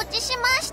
ちしました。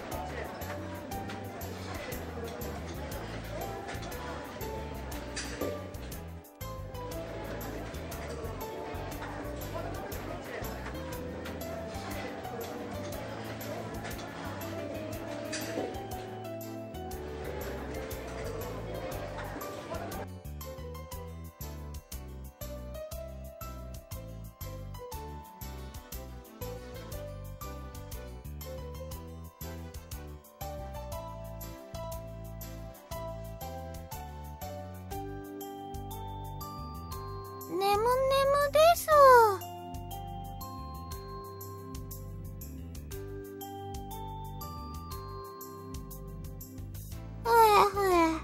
ねむねむです。ふえふえ。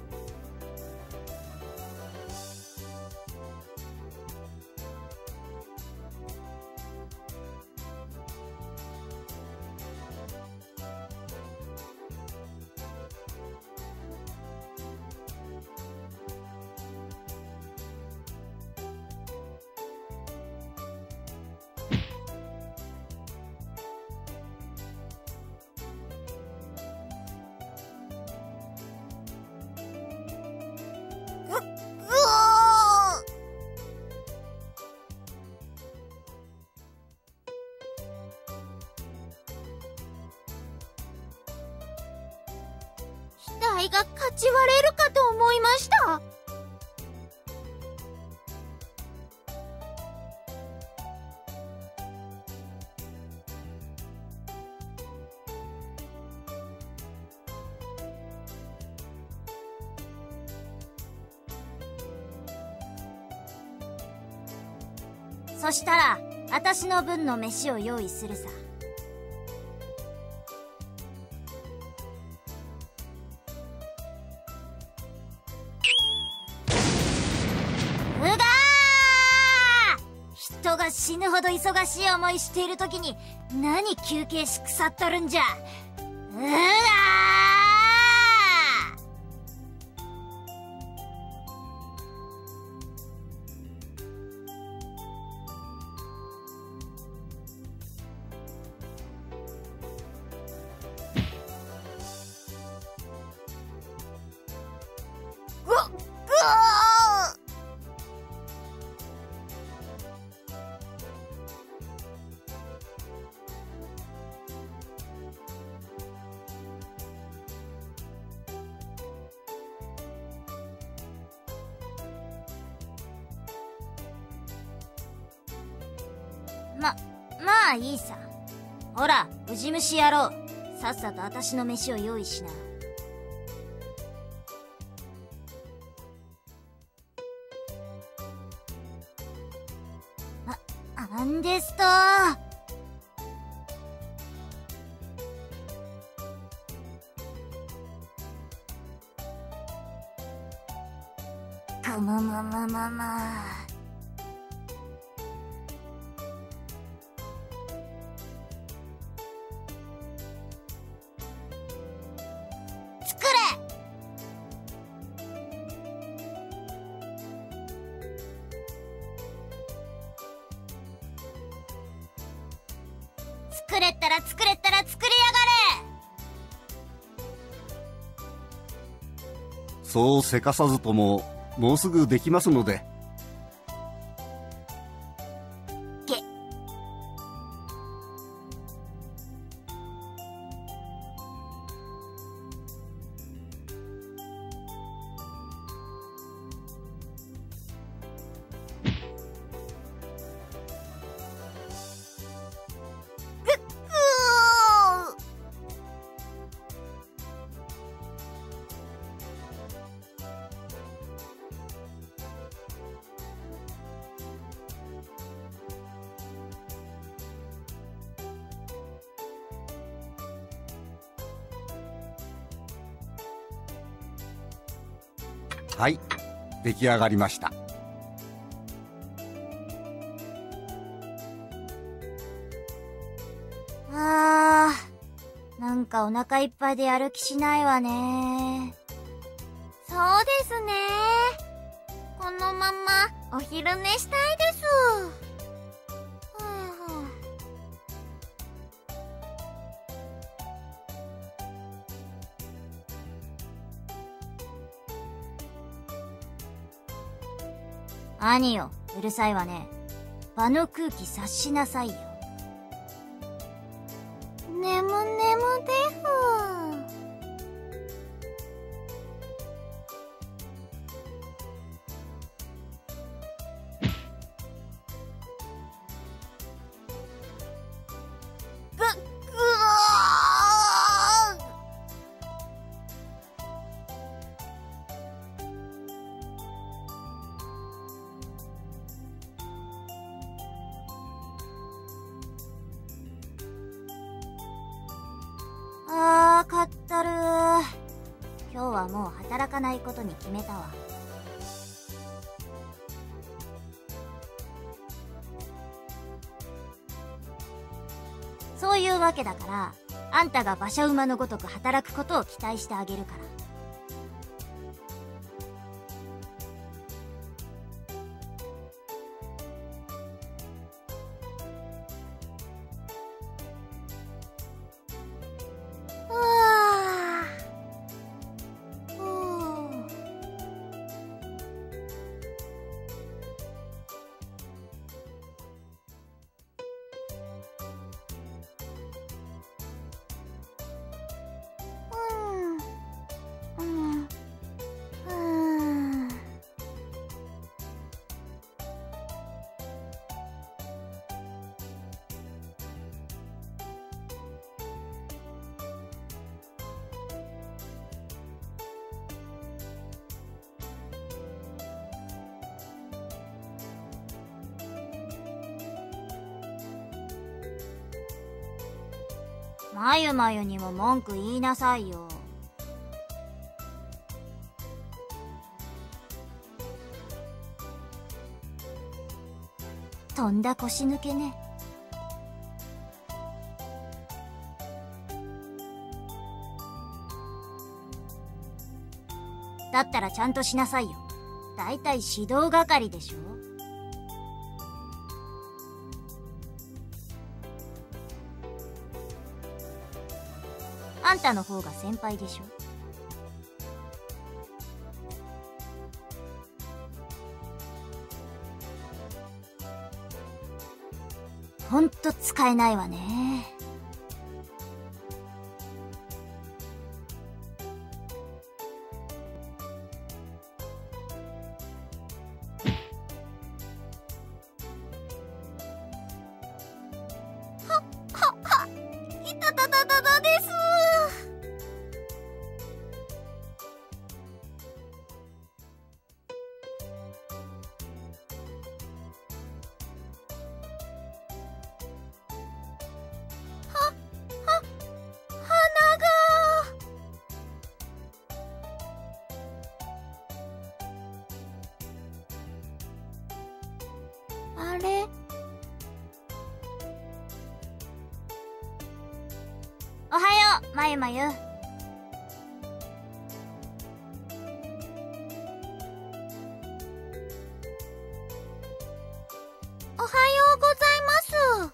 額がかち割れるかと思いました。そしたら私の分の飯を用意するさ。人が死ぬほど忙しい思いしている時に何休憩し腐っとるんじゃ。うわまあいいさ。ほらウジ虫野郎、さっさと私の飯を用意しな。なんですと。作れったら作りやがれ。 そうせかさずとももうすぐできますので。はい、出来上がりました。 なんかお腹いっぱいでやる気しないわね。そうですね。このままお昼寝したいです。 何よ、うるさいわね。場の空気察しなさいよ。ねむねむでふ。かったる。今日はもう働かないことに決めたわ。そういうわけだから、あんたが馬車馬のごとく働くことを期待してあげるから。まゆまゆにも文句言いなさいよ。とんだ腰抜けね。だったらちゃんとしなさいよ。だいたい指導係でしょ。あんたの方が先輩でしょ。ほんと使えないわね。いたたたたたです。あれ？おはよう、まゆまゆ。おはようございます。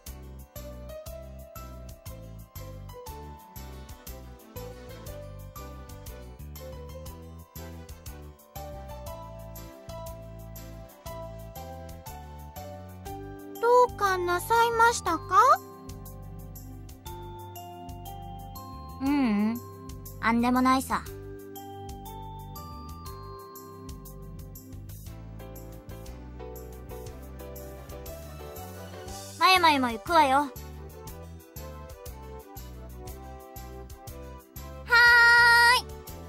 どうかなさいましたか？あんでもないさ。まゆまゆも行くわよ。はーい。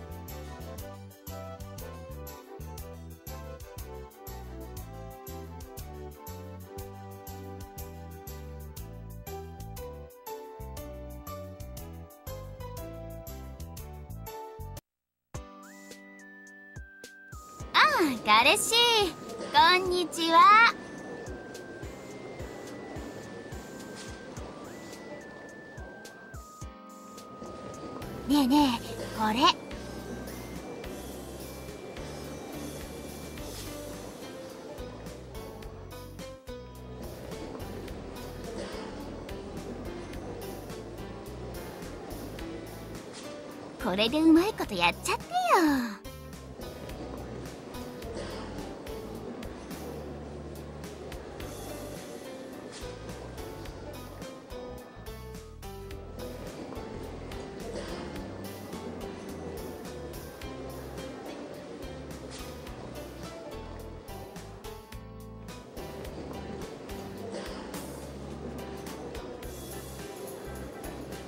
彼氏、こんにちは。ねえねえ、これ。これでうまいことやっちゃってよ。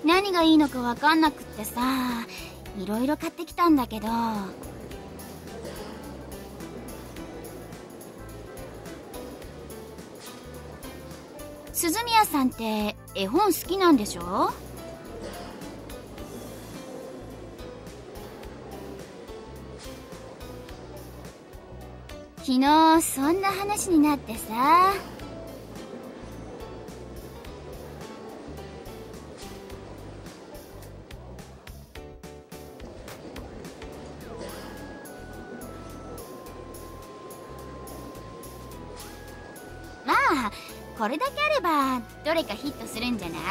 何がいいのかわかんなくってさ、いろいろ買ってきたんだけど。鈴宮さんって絵本好きなんでしょ？昨日そんな話になってさ。まあこれだけあればどれかヒットするんじゃない？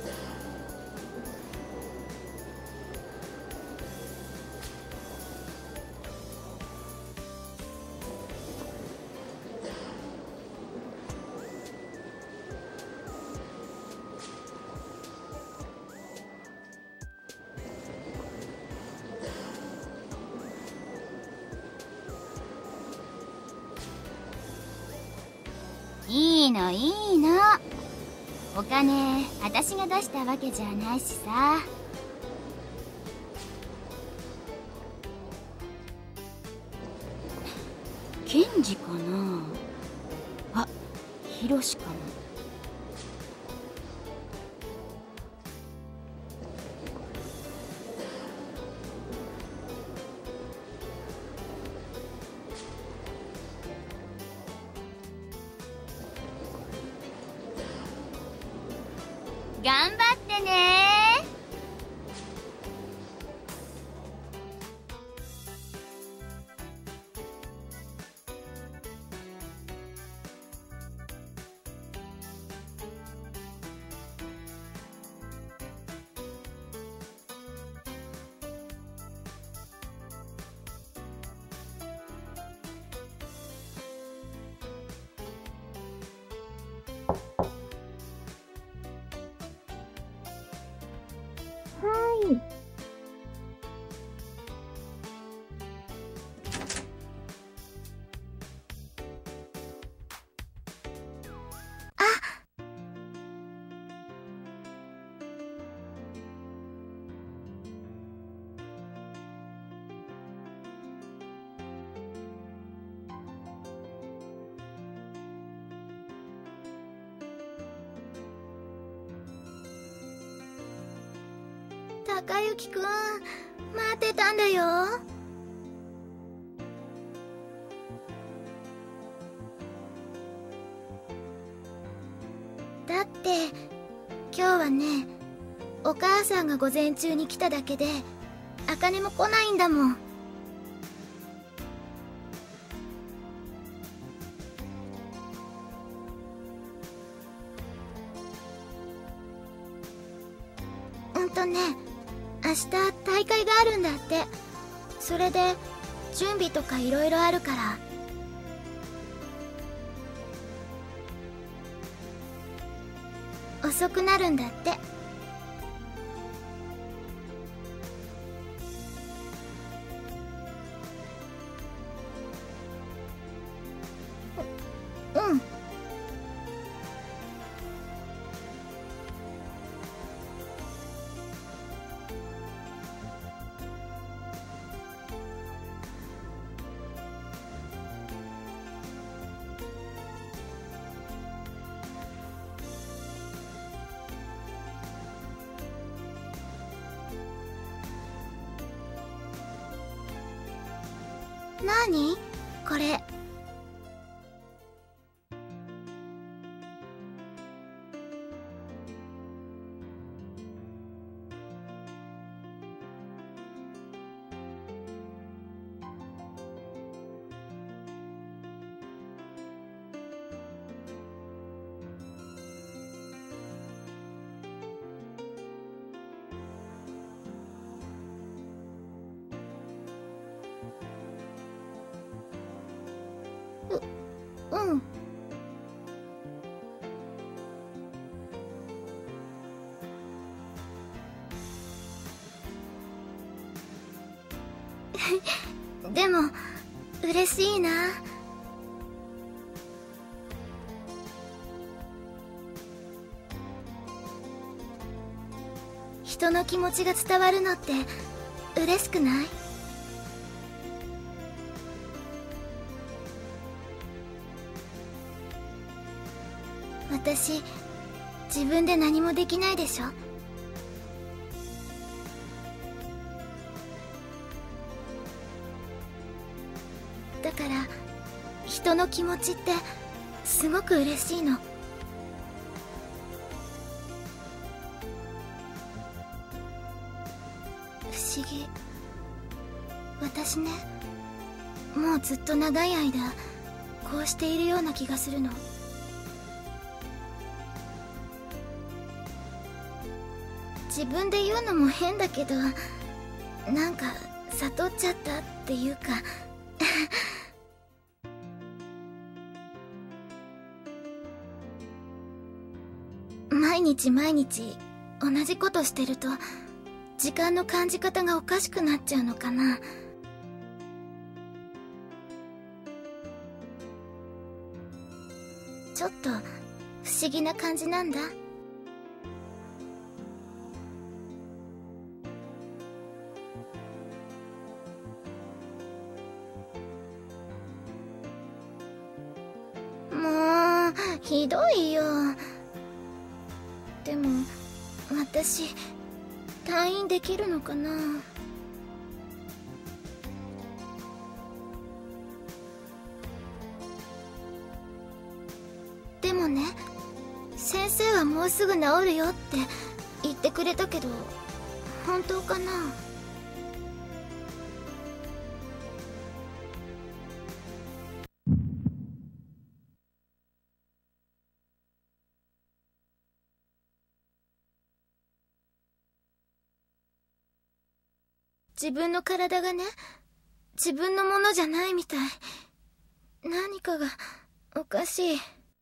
いいのいいの。お金私が出したわけじゃないしさ。ケンジかなあ、ヒロシかも。頑張ってね。はい。高雪くん、待ってたんだよ。だって今日はね、お母さんが午前中に来ただけで茜も来ないんだもん。明日大会があるんだって。それで準備とかいろいろあるから遅くなるんだって。うん。なにこれ。うん。でも嬉しいな。 人の気持ちが伝わるのって嬉しくない？私、自分で何もできないでしょ？だから人の気持ちってすごく嬉しいの。不思議。私ね、もうずっと長い間こうしているような気がするの。自分で言うのも変だけど、なんか悟っちゃったっていうか毎日毎日同じことしてると時間の感じ方がおかしくなっちゃうのかな。ちょっと不思議な感じなんだ。もうひどいよ。でも私退院できるのかな。でもね、先生はもうすぐ治るよって言ってくれたけど、本当かな。自分の体がね、自分のものじゃないみたい。何かがおかしい。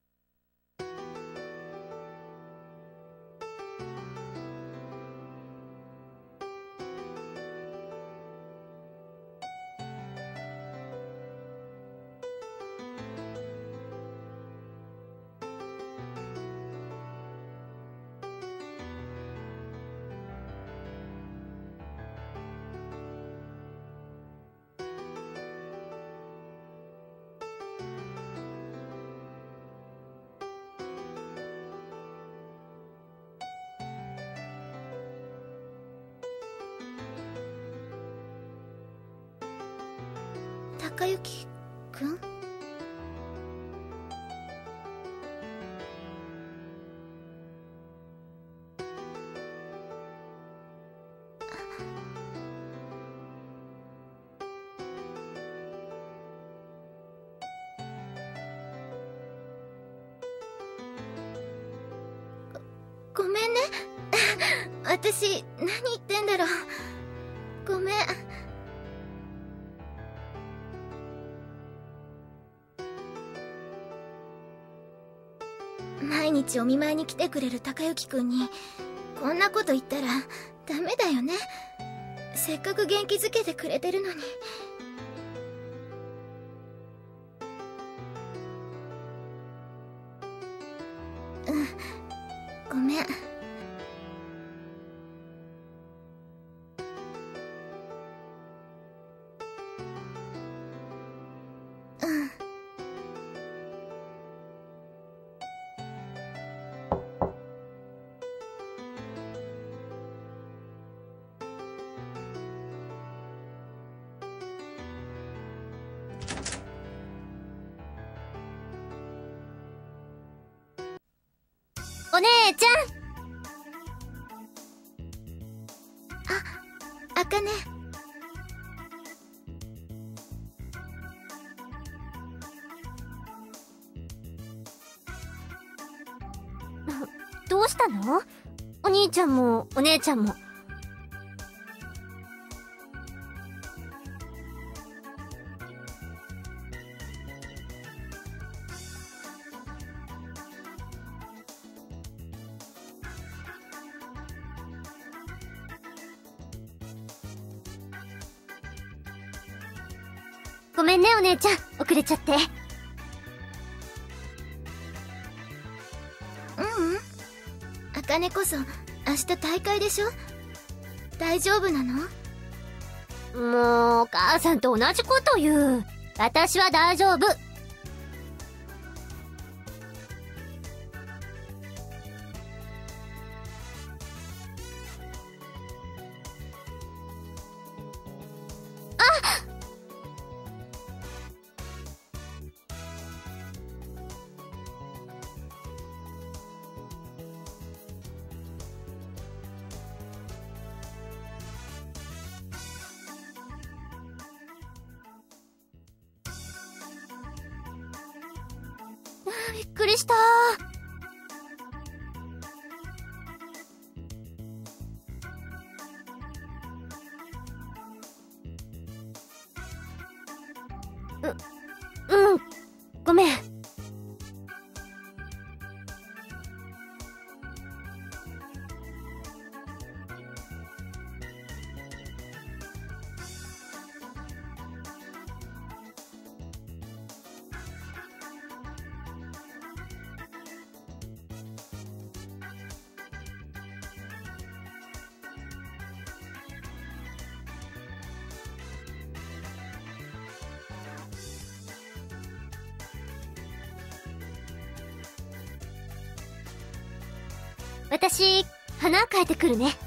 高雪くん？ごめんね。私、何言ってんだろう。ごめん。毎日お見舞いに来てくれる高雪くんにこんなこと言ったらダメだよね。せっかく元気づけてくれてるのに。うん、ごめん。お姉ちゃん。あかね。 どうしたの？お兄ちゃんもお姉ちゃんも。ごめんねお姉ちゃん、遅れちゃって。 あかねこそ明日大会でしょ。 大丈夫なの？ もう、お母さんと同じこと言う。私は大丈夫。びっくりした。うん、ごめん。私、花変えてくるね。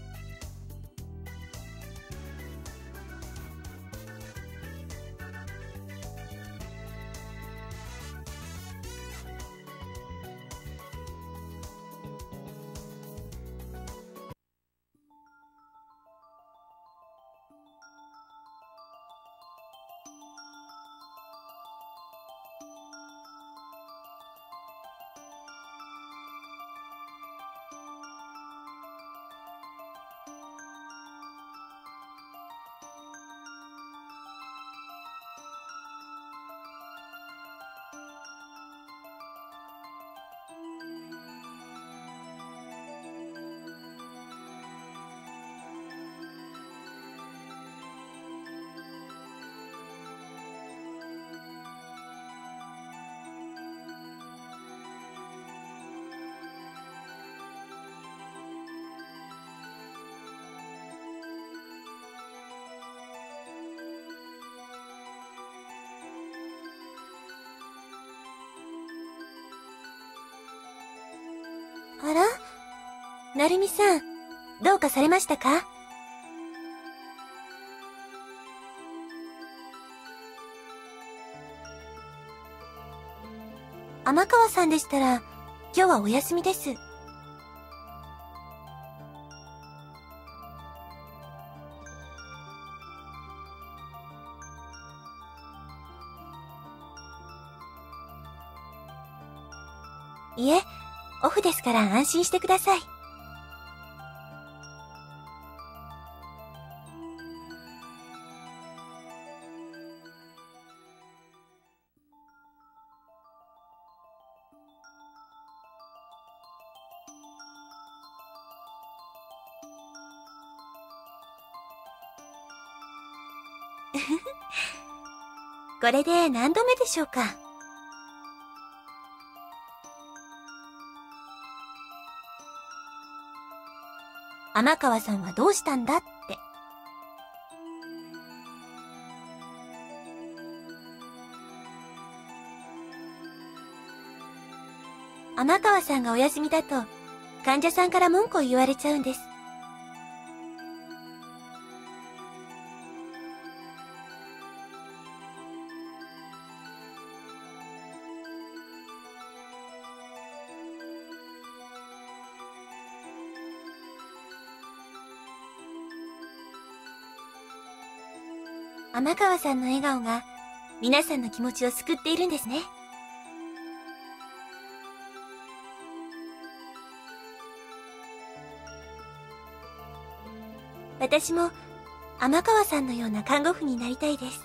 あら？なるみさん、どうかされましたか？天川さんでしたら、今日はお休みです。いえ、オフですから安心してください。これで何度目でしょうか。天川さんはどうしたんだって。天川さんがお休みだと患者さんから文句を言われちゃうんです。天川さんの笑顔が皆さんの気持ちを救っているんですね。私も天川さんのような看護婦になりたいです。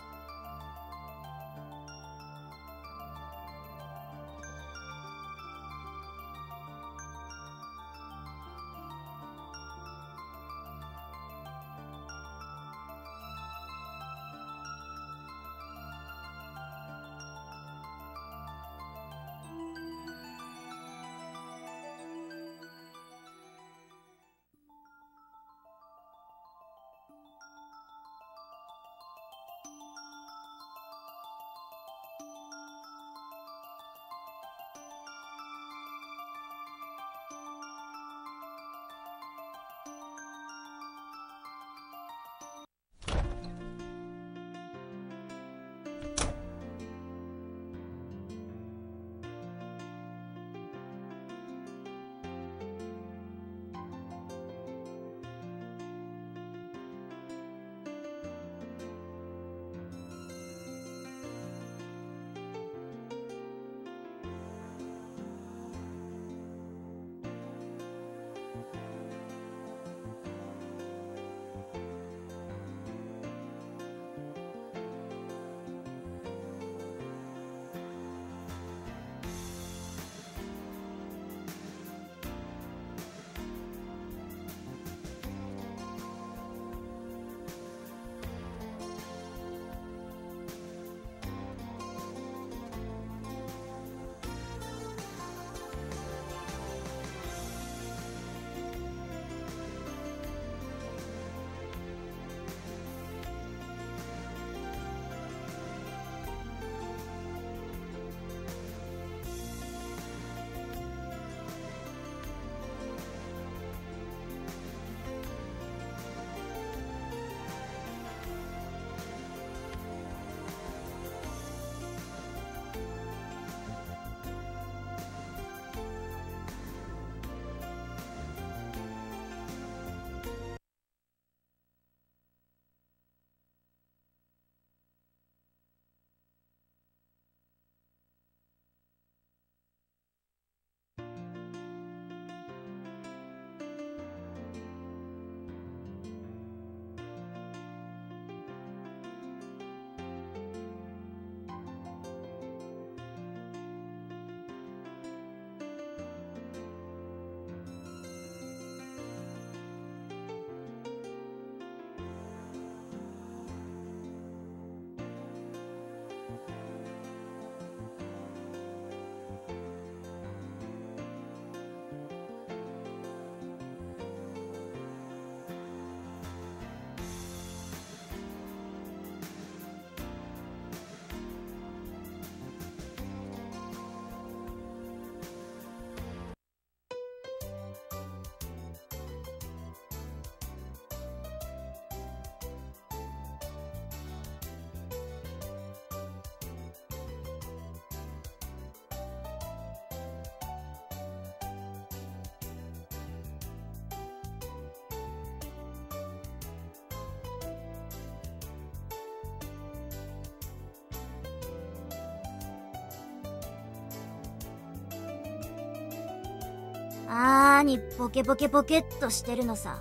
にボケボケボケっとしてるのさ。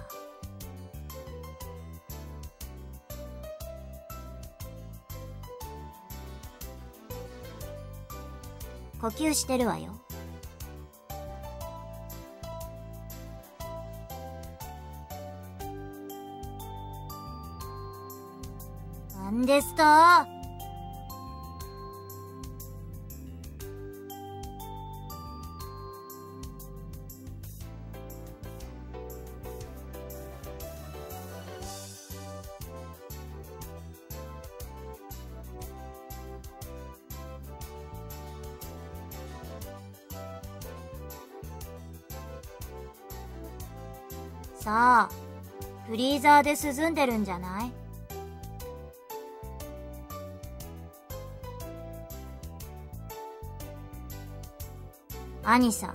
呼吸してるわよ。なんですと？さあ、フリーザーで涼んでるんじゃない？兄さ。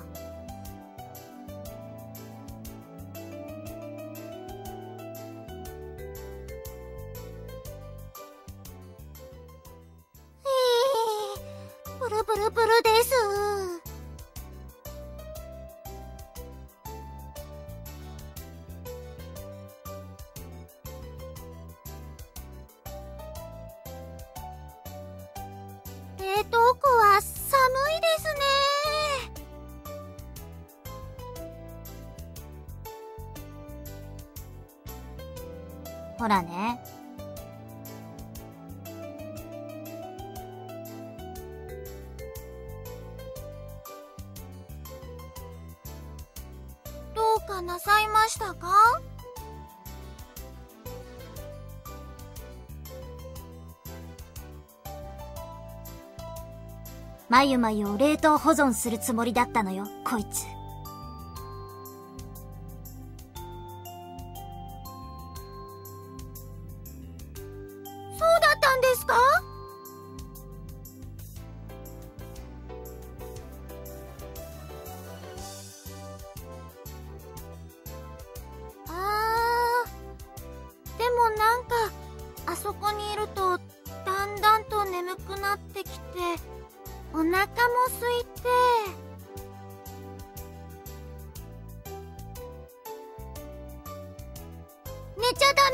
ブルブルブルです。冷凍庫は寒いですね。ほらね。どうかなさいましたか？ まゆまゆを冷凍保存するつもりだったのよ、こいつ。そうだったんですか？でもなんか、あそこにいると、だんだんと眠くなってきて、お腹も空いて。寝ちゃダ